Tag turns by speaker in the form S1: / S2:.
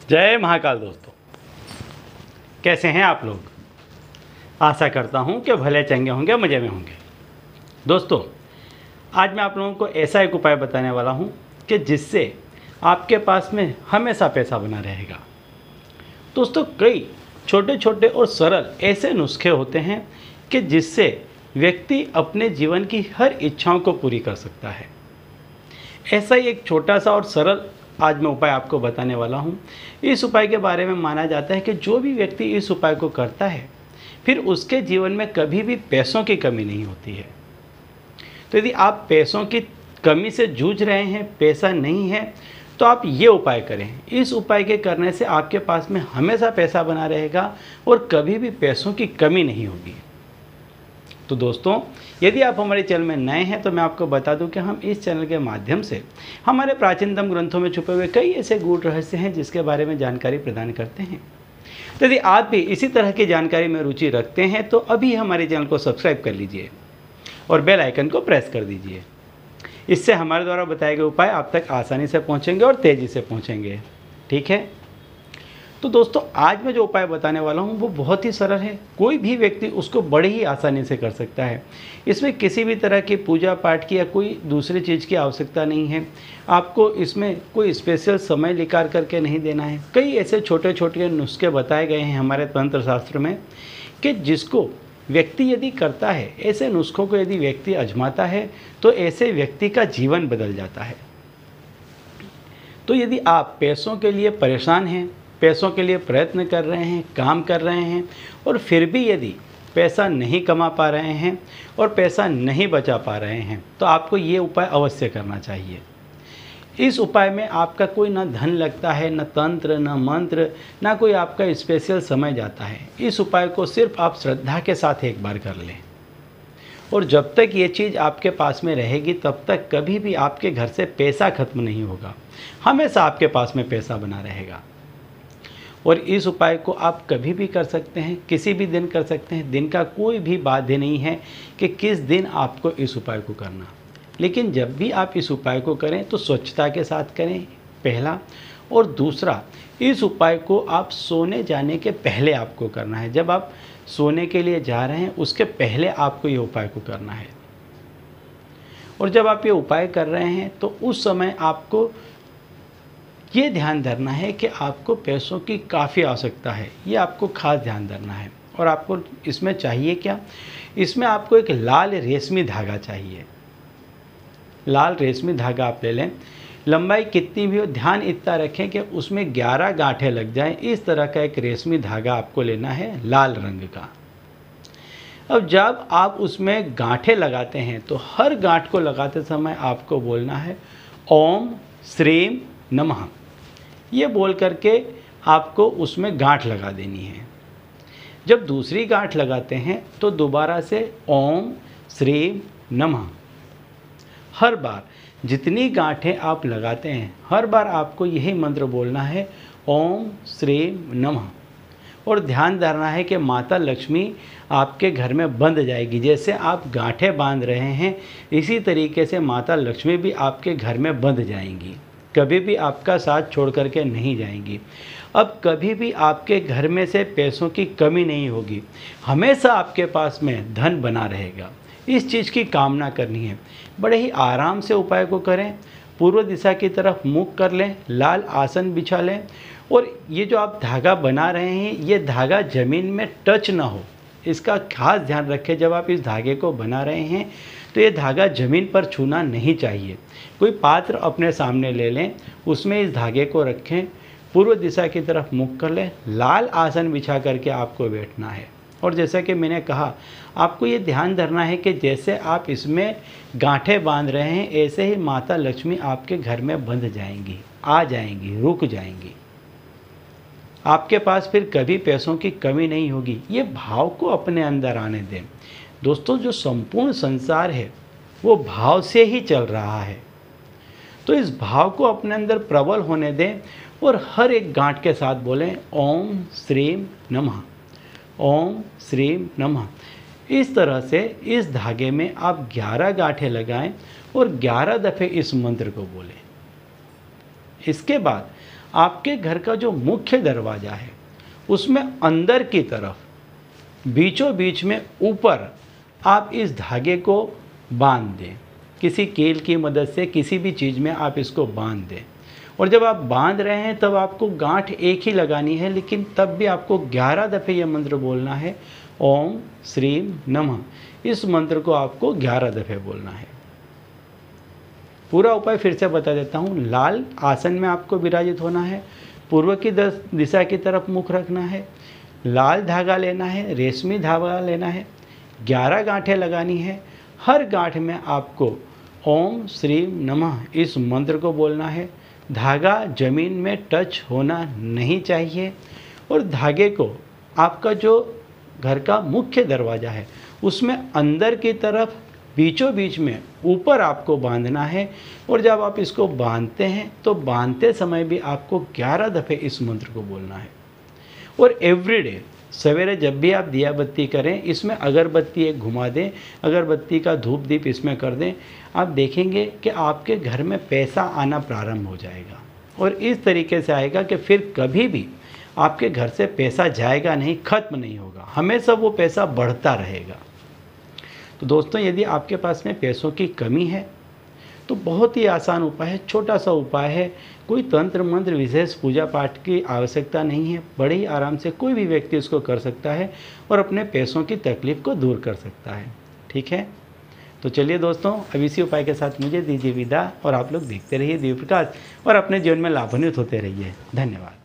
S1: जय महाकाल दोस्तों, कैसे हैं आप लोग। आशा करता हूं कि भले चंगे होंगे, मज़े में होंगे। दोस्तों, आज मैं आप लोगों को ऐसा एक उपाय बताने वाला हूं कि जिससे आपके पास में हमेशा पैसा बना रहेगा। दोस्तों, कई छोटे छोटे और सरल ऐसे नुस्खे होते हैं कि जिससे व्यक्ति अपने जीवन की हर इच्छाओं को पूरी कर सकता है। ऐसा ही एक छोटा सा और सरल आज मैं उपाय आपको बताने वाला हूँ। इस उपाय के बारे में माना जाता है कि जो भी व्यक्ति इस उपाय को करता है फिर उसके जीवन में कभी भी पैसों की कमी नहीं होती है। तो यदि आप पैसों की कमी से जूझ रहे हैं, पैसा नहीं है, तो आप ये उपाय करें। इस उपाय के करने से आपके पास में हमेशा पैसा बना रहेगा और कभी भी पैसों की कमी नहीं होगी। तो दोस्तों, यदि आप हमारे चैनल में नए हैं तो मैं आपको बता दूं कि हम इस चैनल के माध्यम से हमारे प्राचीनतम ग्रंथों में छुपे हुए कई ऐसे गूढ़ रहस्य हैं जिसके बारे में जानकारी प्रदान करते हैं। तो यदि आप भी इसी तरह की जानकारी में रुचि रखते हैं तो अभी हमारे चैनल को सब्सक्राइब कर लीजिए और बेल आइकन को प्रेस कर दीजिए। इससे हमारे द्वारा बताए गए उपाय आप तक आसानी से पहुँचेंगे और तेज़ी से पहुँचेंगे। ठीक है। तो दोस्तों, आज मैं जो उपाय बताने वाला हूँ वो बहुत ही सरल है। कोई भी व्यक्ति उसको बड़े ही आसानी से कर सकता है। इसमें किसी भी तरह की पूजा पाठ की या कोई दूसरी चीज़ की आवश्यकता नहीं है। आपको इसमें कोई स्पेशल समय निकाल करके नहीं देना है। कई ऐसे छोटे छोटे नुस्खे बताए गए हैं हमारे तंत्र शास्त्र में कि जिसको व्यक्ति यदि करता है, ऐसे नुस्खों को यदि व्यक्ति आजमाता है तो ऐसे व्यक्ति का जीवन बदल जाता है। तो यदि आप पैसों के लिए परेशान हैं, पैसों के लिए प्रयत्न कर रहे हैं, काम कर रहे हैं और फिर भी यदि पैसा नहीं कमा पा रहे हैं और पैसा नहीं बचा पा रहे हैं तो आपको ये उपाय अवश्य करना चाहिए। इस उपाय में आपका कोई ना धन लगता है, न तंत्र, न मंत्र, ना कोई आपका स्पेशल समय जाता है। इस उपाय को सिर्फ आप श्रद्धा के साथ एक बार कर लें और जब तक ये चीज़ आपके पास में रहेगी तब तक कभी भी आपके घर से पैसा खत्म नहीं होगा। हमेशा आपके पास में पैसा बना रहेगा। और इस उपाय को आप कभी भी कर सकते हैं, किसी भी दिन कर सकते हैं। दिन का कोई भी बाध्य नहीं है कि किस दिन आपको इस उपाय को करना। लेकिन जब भी आप इस उपाय को करें तो स्वच्छता के साथ करें, पहला। और दूसरा, इस उपाय को आप सोने जाने के पहले आपको करना है। जब आप सोने के लिए जा रहे हैं उसके पहले आपको ये उपाय को करना है। और जब आप ये उपाय कर रहे हैं तो उस समय आपको ये ध्यान धरना है कि आपको पैसों की काफ़ी आवश्यकता है। ये आपको खास ध्यान धरना है। और आपको इसमें चाहिए क्या? इसमें आपको एक लाल रेशमी धागा चाहिए। लाल रेशमी धागा आप ले लें। लंबाई कितनी भी हो, ध्यान इतना रखें कि उसमें 11 गांठें लग जाएं। इस तरह का एक रेशमी धागा आपको लेना है, लाल रंग का। अब जब आप उसमें गांठें लगाते हैं तो हर गांठ को लगाते समय आपको बोलना है ओम श्रीम नमः। ये बोल करके आपको उसमें गांठ लगा देनी है। जब दूसरी गांठ लगाते हैं तो दोबारा से ओम श्रीम नमः। हर बार जितनी गांठें आप लगाते हैं हर बार आपको यही मंत्र बोलना है ओम श्रीम नमः। और ध्यान धरना है कि माता लक्ष्मी आपके घर में बंध जाएगी। जैसे आप गांठें बांध रहे हैं इसी तरीके से माता लक्ष्मी भी आपके घर में बंध जाएंगी, कभी भी आपका साथ छोड़ करके नहीं जाएंगी। अब कभी भी आपके घर में से पैसों की कमी नहीं होगी। हमेशा आपके पास में धन बना रहेगा। इस चीज़ की कामना करनी है। बड़े ही आराम से उपाय को करें। पूर्व दिशा की तरफ मुख कर लें, लाल आसन बिछा लें और ये जो आप धागा बना रहे हैं ये धागा ज़मीन में टच ना हो, इसका खास ध्यान रखें। जब आप इस धागे को बना रहे हैं तो ये धागा ज़मीन पर छूना नहीं चाहिए। कोई पात्र अपने सामने ले लें, उसमें इस धागे को रखें, पूर्व दिशा की तरफ मुख कर लें, लाल आसन बिछा करके आपको बैठना है। और जैसा कि मैंने कहा, आपको ये ध्यान धरना है कि जैसे आप इसमें गांठें बांध रहे हैं ऐसे ही माता लक्ष्मी आपके घर में बंध जाएंगी, आ जाएंगी, रुक जाएंगी। आपके पास फिर कभी पैसों की कमी नहीं होगी। ये भाव को अपने अंदर आने दें। दोस्तों, जो संपूर्ण संसार है वो भाव से ही चल रहा है। तो इस भाव को अपने अंदर प्रबल होने दें और हर एक गांठ के साथ बोलें ओम श्रीम नमः, ओम श्रीम नमः। इस तरह से इस धागे में आप 11 गांठें लगाएं और 11 दफ़े इस मंत्र को बोलें। इसके बाद आपके घर का जो मुख्य दरवाज़ा है उसमें अंदर की तरफ बीचों बीच में ऊपर आप इस धागे को बांध दें। किसी कील की मदद से किसी भी चीज़ में आप इसको बांध दें। और जब आप बांध रहे हैं तब आपको गांठ एक ही लगानी है, लेकिन तब भी आपको 11 दफ़े यह मंत्र बोलना है, ओम श्रीम नमः। इस मंत्र को आपको 11 दफ़े बोलना है। पूरा उपाय फिर से बता देता हूँ। लाल आसन में आपको विराजित होना है, पूर्व की दिशा की तरफ मुख रखना है, लाल धागा लेना है, रेशमी धागा लेना है, 11 गांठें लगानी है। हर गांठ में आपको ओम श्रीम नमः इस मंत्र को बोलना है। धागा जमीन में टच होना नहीं चाहिए और धागे को आपका जो घर का मुख्य दरवाज़ा है उसमें अंदर की तरफ बीचों बीच में ऊपर आपको बांधना है। और जब आप इसको बांधते हैं तो बांधते समय भी आपको 11 दफ़े इस मंत्र को बोलना है। और एवरीडे सवेरे जब भी आप दिया बत्ती करें, इसमें अगरबत्ती एक घुमा दें, अगरबत्ती का धूप दीप इसमें कर दें। आप देखेंगे कि आपके घर में पैसा आना प्रारंभ हो जाएगा और इस तरीके से आएगा कि फिर कभी भी आपके घर से पैसा जाएगा नहीं, ख़त्म नहीं होगा, हमेशा वो पैसा बढ़ता रहेगा। तो दोस्तों, यदि आपके पास में पैसों की कमी है तो बहुत ही आसान उपाय है, छोटा सा उपाय है। कोई तंत्र मंत्र विशेष पूजा पाठ की आवश्यकता नहीं है, बड़े ही आराम से कोई भी व्यक्ति इसको कर सकता है और अपने पैसों की तकलीफ़ को दूर कर सकता है। ठीक है, तो चलिए दोस्तों, अब इसी उपाय के साथ मुझे दीजिए विदा और आप लोग देखते रहिए दिव्य प्रकाश और अपने जीवन में लाभान्वित होते रहिए। धन्यवाद।